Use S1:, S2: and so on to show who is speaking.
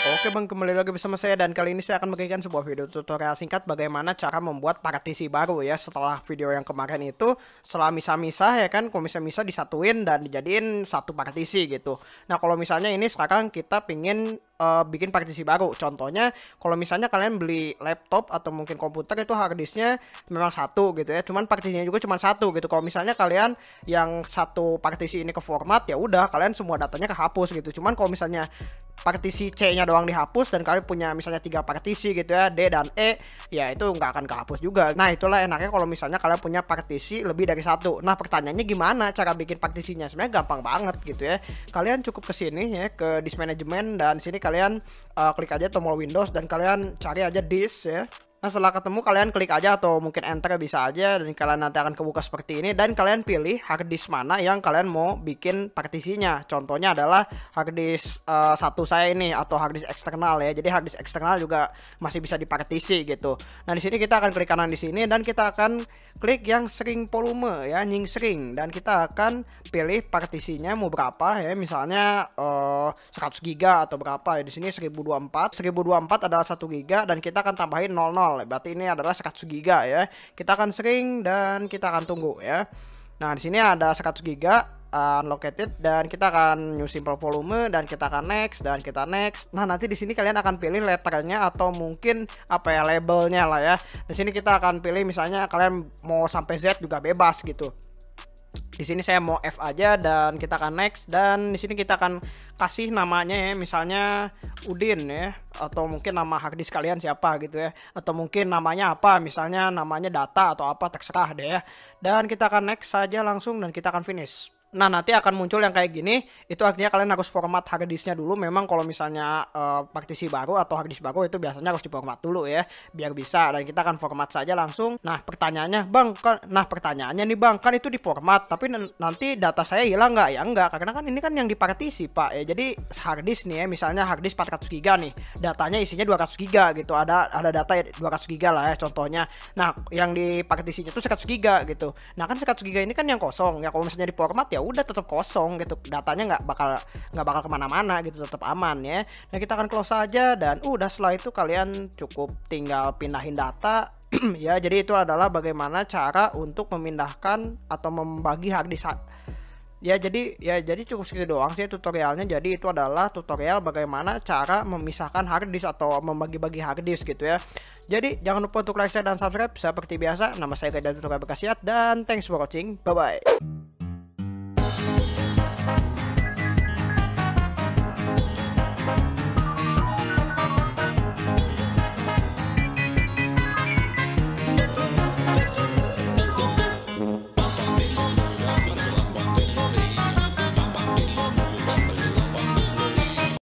S1: Oke Bang, kembali lagi bersama saya dan kali ini saya akan memberikan sebuah video tutorial singkat bagaimana cara membuat partisi baru ya. Setelah video yang kemarin itu setelah misah-misah ya kan, kalau misah-misah disatuin dan dijadiin satu partisi gitu. Nah kalau misalnya ini sekarang kita pingin bikin partisi baru. Contohnya kalau misalnya kalian beli laptop atau mungkin komputer itu harddisknya memang satu gitu ya, cuman partisinya juga cuma satu gitu. Kalau misalnya kalian yang satu partisi ini ke format, ya udah kalian semua datanya kehapus gitu. Cuman kalau misalnya partisi C-nya doang dihapus dan kalian punya misalnya 3 partisi gitu ya, D dan E, ya itu nggak akan kehapus juga. Nah itulah enaknya kalau misalnya kalian punya partisi lebih dari satu. Nah pertanyaannya gimana cara bikin partisinya? Sebenarnya gampang banget gitu ya. Kalian cukup ke sini ya, ke disk management, dan sini kalian klik aja tombol Windows dan kalian cari aja disk ya. Nah setelah ketemu kalian klik aja atau mungkin enter bisa aja, dan kalian nanti akan kebuka seperti ini dan kalian pilih harddisk mana yang kalian mau bikin partisinya. Contohnya adalah harddisk satu saya ini atau harddisk eksternal ya. Jadi harddisk eksternal juga masih bisa dipartisi gitu. Nah di sini kita akan klik kanan di sini dan kita akan klik yang sering volume ya, nying sering, dan kita akan pilih partisinya mau berapa ya. Misalnya 100 GB atau berapa ya. Di sini 1024 adalah 1 GB dan kita akan tambahin 00. Berarti ini adalah 100 GB ya. Kita akan sering dan kita akan tunggu ya. Nah, di sini ada 100 GB unlocated dan kita akan new simple volume dan kita akan next dan kita next. Nah, nanti di sini kalian akan pilih letternya atau mungkin apa ya, labelnya lah ya. Di sini kita akan pilih misalnya kalian mau sampai Z juga bebas gitu. Di sini saya mau F aja dan kita akan next, dan di sini kita akan kasih namanya ya, misalnya Udin ya, atau mungkin nama harddisk kalian siapa gitu ya, atau mungkin namanya apa, misalnya namanya data atau apa, terserah deh ya. Dan kita akan next saja langsung dan kita akan finish. Nah nanti akan muncul yang kayak gini, itu artinya kalian harus format harddisknya dulu. Memang kalau misalnya partisi baru atau harddisk baru itu biasanya harus diformat dulu ya, biar bisa. Dan kita akan format saja langsung. Nah pertanyaannya bang, pertanyaannya nih bang, kan itu diformat tapi nanti data saya hilang nggak? Ya enggak, karena kan ini kan yang dipartisi pak ya. Jadi harddisk nih ya, misalnya harddisk 400 GB nih, datanya isinya 200 GB gitu, ada data 200 GB lah ya contohnya. Nah yang dipartisinya itu 100 GB gitu. Nah kan 100 GB ini kan yang kosong ya, kalau misalnya diformat ya udah tetap kosong gitu, datanya nggak bakal kemana-mana gitu, tetap aman ya. Nah kita akan close aja dan udah, setelah itu kalian cukup tinggal pindahin data ya. Jadi itu adalah bagaimana cara untuk memindahkan atau membagi harddisk ya. Jadi cukup segitu doang sih tutorialnya. Jadi itu adalah tutorial bagaimana cara memisahkan harddisk atau membagi-bagi harddisk gitu ya. Jadi jangan lupa untuk like, share, dan subscribe seperti biasa. Nama saya Gajdar Tutorial Bekasiat dan thanks for watching, bye bye.